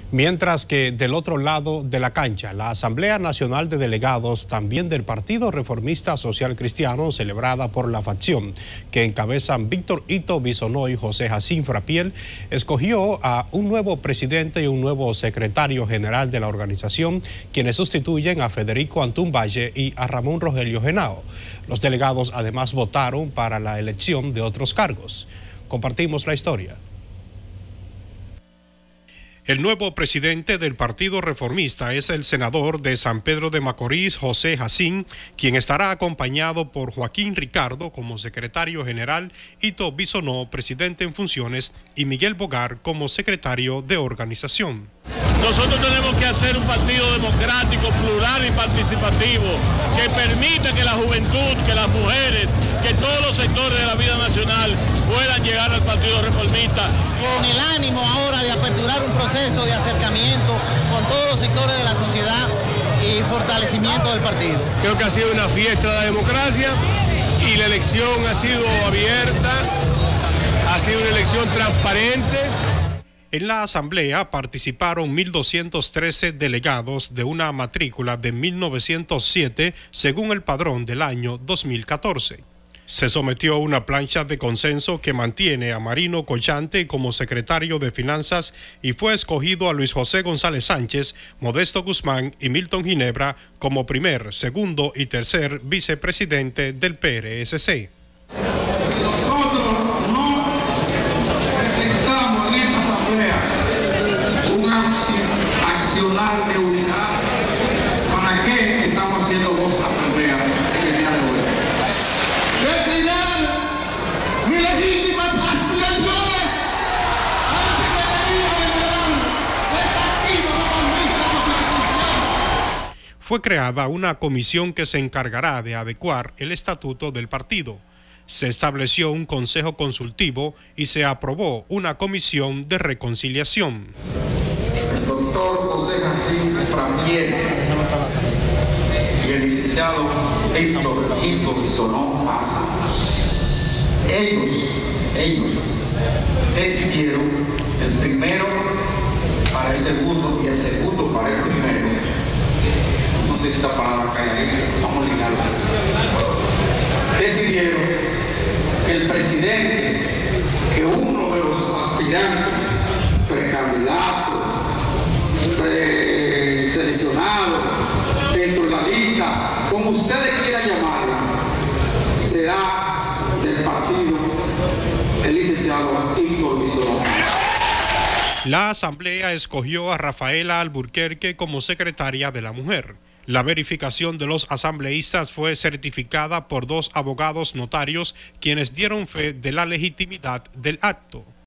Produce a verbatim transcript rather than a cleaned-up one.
Mientras que del otro lado de la cancha, la Asamblea Nacional de Delegados, también del Partido Reformista Social Cristiano, celebrada por la facción que encabezan Víctor Ito Bisonó y José Jacín Frapiel, escogió a un nuevo presidente y un nuevo secretario general de la organización, quienes sustituyen a Federico Antún Valle y a Ramón Rogelio Genao. Los delegados además votaron para la elección de otros cargos. Compartimos la historia. El nuevo presidente del Partido Reformista es el senador de San Pedro de Macorís, José Jacín, quien estará acompañado por Joaquín Ricardo como secretario general, Ito Bisonó, presidente en funciones, y Miguel Bogar como secretario de organización. Nosotros tenemos que hacer un partido democrático, plural y participativo, que permita que la juventud, que las mujeres, que todos los sectores de la vida nacional puedan llegar al Partido Reformista. Con el ánimo ahora de aperturar un proceso de acercamiento con todos los sectores de la sociedad y fortalecimiento del partido. Creo que ha sido una fiesta de la democracia y la elección ha sido abierta, ha sido una elección transparente. En la asamblea participaron mil doscientos trece delegados de una matrícula de mil novecientos siete según el padrón del año dos mil catorce. Se sometió a una plancha de consenso que mantiene a Marino Collante como secretario de Finanzas y fue escogido a Luis José González Sánchez, Modesto Guzmán y Milton Ginebra como primer, segundo y tercer vicepresidente del P R S C. Si nosotros no presentamos en esta asamblea un accionar de unidad, ¿para qué estamos haciendo dos asambleas en el día de hoy? Declinar mis legítimas aspiraciones a la Secretaría General del Partido Reformista Social Cristiano. Fue creada una comisión que se encargará de adecuar el estatuto del partido. Se estableció un consejo consultivo y se aprobó una comisión de reconciliación. El doctor José Jacín Frapiel y el licenciado Víctor Ito Bisonó Pasa. Ellos, ellos decidieron el primero para el segundo y el segundo para el primero. No sé si esta palabra cae ahí, vamos a ligarla. Decidieron que el presidente, que uno de los aspirantes, precandidatos, preseleccionados, dentro de la lista, como ustedes quieran llamarla, será del partido el licenciado Ito Bisonó. La asamblea escogió a Rafaela Alburquerque como secretaria de la Mujer. La verificación de los asambleístas fue certificada por dos abogados notarios, quienes dieron fe de la legitimidad del acto.